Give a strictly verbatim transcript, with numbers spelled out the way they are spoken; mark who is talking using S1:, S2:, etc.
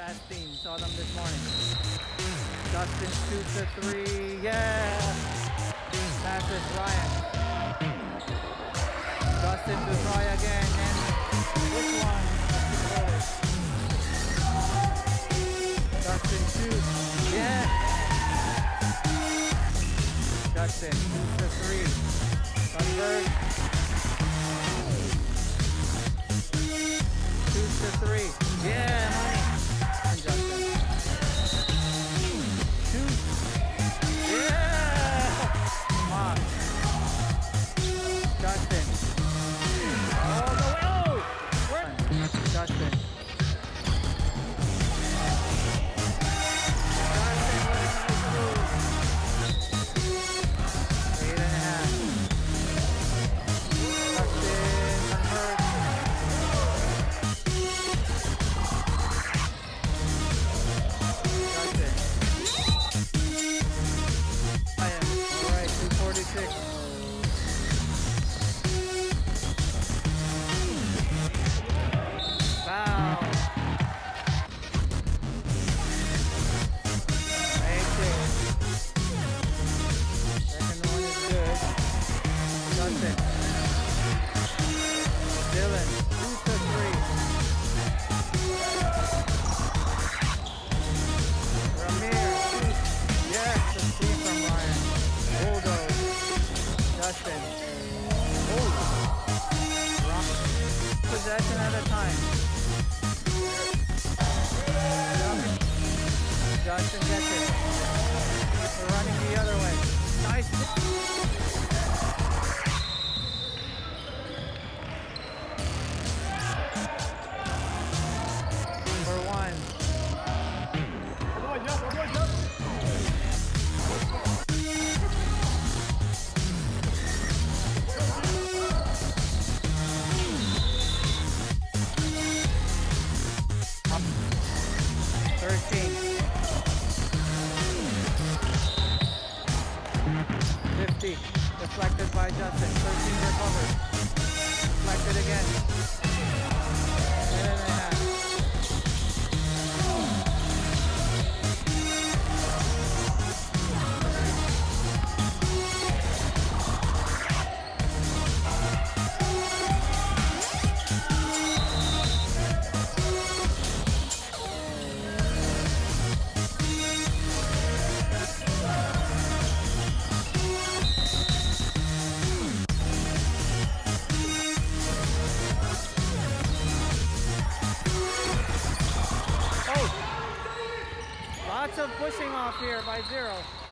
S1: last team. Saw them this morning. Justin shoots a three. Yeah! Passes Ryan. Justin to try again. And this one. Justin shoots. Yeah! Justin shoots a three. Convert. Shoots a three. Yeah, honey. And Justin. Shoot. Yeah! Come on. Justin. All the way. Oh! Where? Justin. Possession at a time. Justin gets it. We're running the other way. Nice. For one. thirteen. fifty. Deflected by Justin. thirteen recovered. Deflected again. Ten and a half. Lots of pushing off here by zero.